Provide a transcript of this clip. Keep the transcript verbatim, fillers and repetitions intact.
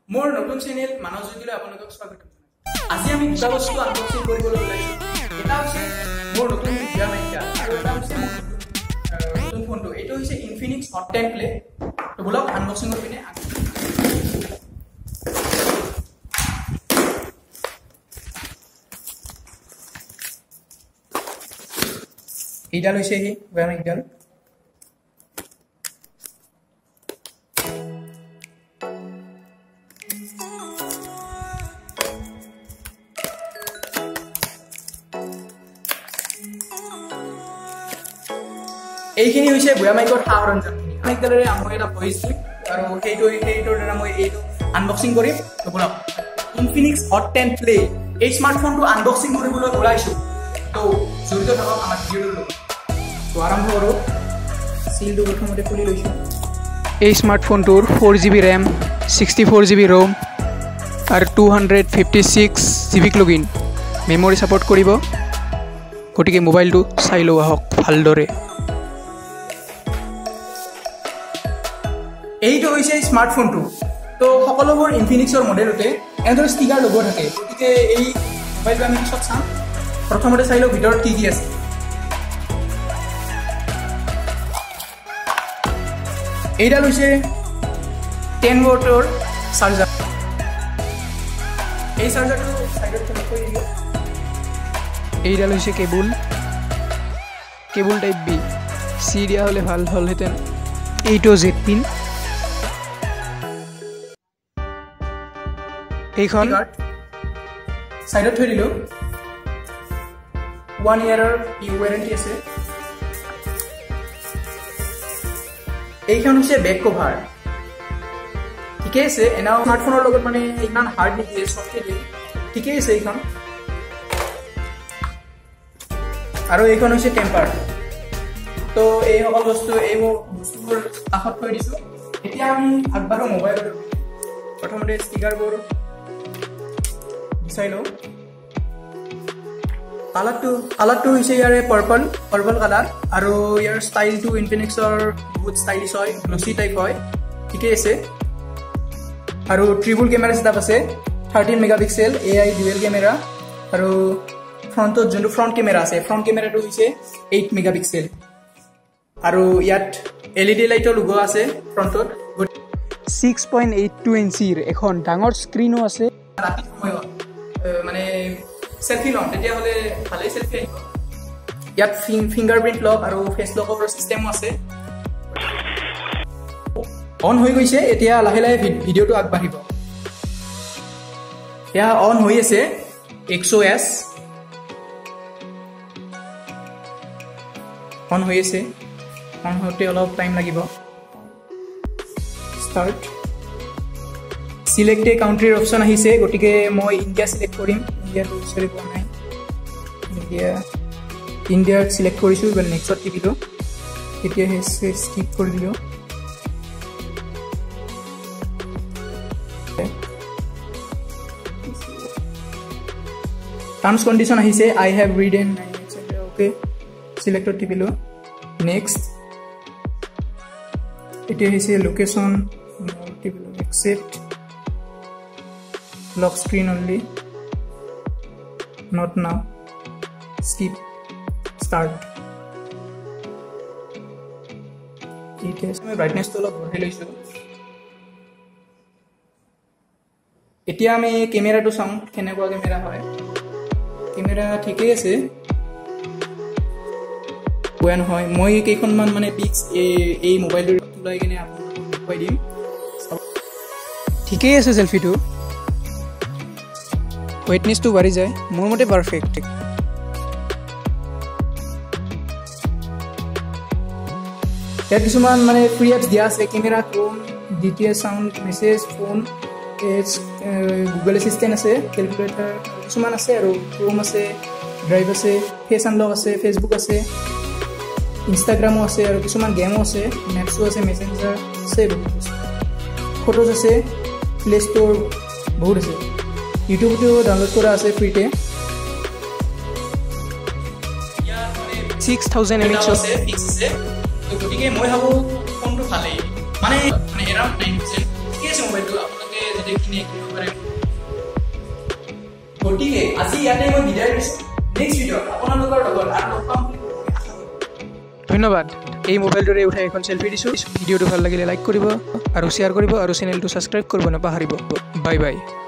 মোৰ নতুন চেনেল মানৱ জ্যোতিলৈ আপোনালোকক স্বাগতম জনাইছো। আজি আমি দুটা বস্তু আনবক্সিং কৰিবলৈ ওলাইছো। এটা হৈছে মোৰ নতুন ভিডিঅ' মাইকা আৰু এটা হৈছে মোৰ নতুন ফোনটো। এইটো হৈছে Infinix Hot টেন Play। তো বলক আনবক্সিং কৰি পিনে এইডাল হৈছে হি ভিডিঅ' মাইকাডাল। এইখিনি হৈছে বুয়া মাইকৰ সা সৰঞ্জামখিনি। মাইকডালেৰে মই এটা ভইচ দিম আৰু সেইটো সেইটোৰ দ্বাৰা মই এইটো আনবক্সিং কৰিম। তো বলক Infinix Hot টেন Play এই স্মাৰ্টফোনটো আনবক্সিং কৰিবলৈ ওলাইছো। তো জড়িত থাকক আমাৰ ভিডিঅ'টোৰ লগত। তো আৰম্ভ কৰোঁ। সিলটো প্ৰথমতে খুলি লৈছো। এই স্মাৰ্টফোনটোৰ four G B RAM, sixty four G B ROM আৰু two hundred fifty six G B লগিন মেমৰি ছাপোৰ্ট কৰিব। গতিকে মোবাইলটো চাই লওঁ আহক ভালদৰে। এইটো হৈছে স্মাৰ্টফোনটো। তো সকলোবোৰ ইনফিনিক্সৰ মডেলতে এনেদৰে ষ্টিকাৰ লগোৱা থাকে। গতিকে এই মোবাইলটো আমি পিছত চাম। প্ৰথমতে চাই লওঁ ভিতৰত কি কি আছে। এইডাল হৈছে টেন ভল্টৰ চাৰ্জাৰ। এই চাৰ্জাৰটো চাইডত কানেক্ট কৰি দিওঁ। এইডাল হৈছে cable cable type B. C দিয়া হ'লে ভাল হ'লহেঁতেন। এইটো জেড পিন। এইখন সাইডত থৈ দিলো। ওৱান ইয়াৰৰ ৱাৰেণ্টি আছে। এইখন হৈছে বেক কভাৰ। ঠিকে আছে। এনে স্মাৰ্টফোনৰ লগত মানে ইমান হাৰ্ড নিদিয়ে, চফ্টকে দিয়ে। ঠিকে আছে এইখন। আৰু এইখন হৈছে টেম্পাৰ। তো এই সকল বস্তু এইবোৰ বস্তুবোৰ কাষত থৈ দিছো। এতিয়া আমি আগবাঢ়ো মোবাইলত। প্ৰথমতে ষ্টিকাৰবোৰ চাই লওঁ। কালাৰটো কালাৰটো হৈছে ইয়াৰে পাৰ্পল পাৰ্পল কালাৰ আৰু ইয়াৰ ষ্টাইলটো ইনফিনিক্সৰ বহুত ষ্টাইলিছ হয়, গ্লচি টাইপ হয়। ঠিকে আছে। আৰু ট্ৰিবল কেমেৰা ছেটআপ আছে। Thirteen megapixel A I dual camera আৰু ফ্ৰণ্টত যোনটো ফ্ৰণ্ট কেমেৰা আছে ফ্ৰণ্ট কেমেৰাটো হৈছে এইট মেগাপিক্সেল আৰু ইয়াত এল ই ডি লাইটৰ লগোৱা আছে ফ্ৰণ্টত। ছিক্স পইণ্ট এইট টু ইঞ্চিৰ এখন ডাঙৰ স্ক্ৰীনো আছে। ৰাতি সময়ত মানে সেলফি লম তেতিয়াহ'লে ভালেই সেলফি আহিব। ইয়াত ফিংগাৰপ্ৰিণ্ট লক আৰু ফেচ লকৰ চিষ্টেমো আছে। অন হৈ গৈছে। এতিয়া লাহে লাহে ভিডিঅ'টো আগবাঢ়িব। এয়া অন হৈ আছে। এক্স অ' এছ অন হৈ আছে। অন হওঁতে অলপ টাইম লাগিব। ষ্টাৰ্ট। সিলেক্ট এ কাউন্ট্ৰিৰ অপশ্যন আহিছে। গতিকে মই ইণ্ডিয়া সিলেক্ট কৰিম। ইণ্ডিয়াটো বিচাৰি পোৱা নাই। ইণ্ডিয়া ইণ্ডিয়াত সিলেক্ট কৰিছোঁ। এবাৰ নেক্সট টিপিলোঁ। এতিয়া সেই স্কিপ কৰি দিলোঁ। টাৰ্মছ কণ্ডিশ্যন আহিছে। I have read and okay সিলেক্টত টিপিলোঁ। নেক্সট এতিয়া আহিছে লোকেশ্যন টিপিলোঁ। Accept. Lock screen only. Not now. Skip. Start. ঠিক আছে। মই ব্ৰাইটনেছটো অলপ বঢ়াই লৈছোঁ। এতিয়া আমি কেমেৰাটো চাওঁ কেনেকুৱা কেমেৰা হয়। কেমেৰা ঠিকেই আছে। বেয়া নহয়। মই কেইখনমান মানে পিক্স এই মোবাইলটো ওলাই কিনে আপোনালোকক দেখুৱাই দিম। ঠিকেই আছে। চেলফিটো ৱেটনেছটো বাঢ়ি যায়। মোৰ মতে পাৰফেক্ট। ইয়াত কিছুমান মানে ফ্ৰী এপছ দিয়া আছে। Camera, Chrome, D T S sound, message, phone, Google assistant আছে, কেলকুলেটাৰ কিছুমান আছে আৰু ক্ৰোম আছে, ড্ৰাইভ আছে, ফেচ আনলক আছে, ফেচবুক আছে, ইনষ্টাগ্ৰামো আছে আৰু কিছুমান গেমো আছে, মেপছো আছে, মেছেঞ্জাৰ আছে, বহুত আছে, ফটোজ আছে, প্লে ষ্ট'ৰ বহুত আছে। ইউটিউবটো ডাউনলোড কৰা আছে ফ্ৰীতে। ছিক্স থাউজেণ্ড এম এইচ আছে ফিক্স আছে। গতিকে মই ভাবোঁ ফোনটো ভালেই মানে এৰাউণ্ড নাইন পাৰ্চেণ্ট ঠিক আছে। মোবাইলটো আপোনালোকে যদি কিনে কিনিব পাৰে গতিকে আজি ইয়াতে মই বিদায় লৈছো নেক্সট ভিডিঅ' আপোনালোকৰ লগত আৰু লগ পাম ধন্যবাদ এই মোবাইলটোৰে উঠাই এখন সেলফি দিছো ভিডিঅ'টো ভাল লাগিলে লাইক কৰিব আৰু শ্বেয়াৰ কৰিব আৰু চেনেলটো সাবস্ক্ৰাইব কৰিব নাপাহৰিব বাই বাই